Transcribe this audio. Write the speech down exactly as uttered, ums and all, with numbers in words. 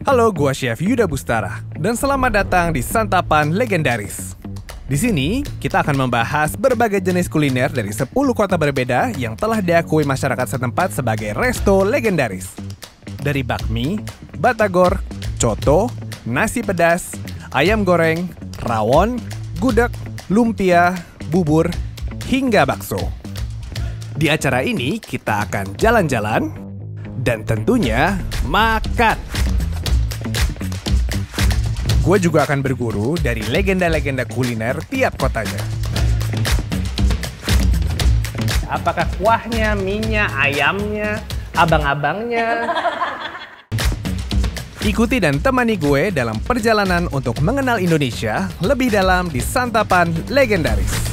Halo, gua Chef Yuda Bustara dan selamat datang di Santapan Legendaris. Di sini, kita akan membahas berbagai jenis kuliner dari sepuluh kota berbeda yang telah diakui masyarakat setempat sebagai resto legendaris. Dari bakmi, batagor, coto, nasi pedas, ayam goreng, rawon, gudeg, lumpia, bubur, hingga bakso. Di acara ini, kita akan jalan-jalan dan tentunya makan. Gue juga akan berguru dari legenda-legenda kuliner tiap kotanya. Apakah kuahnya, mie-nya, ayamnya, abang-abangnya? Ikuti dan temani gue dalam perjalanan untuk mengenal Indonesia lebih dalam di Santapan Legendaris.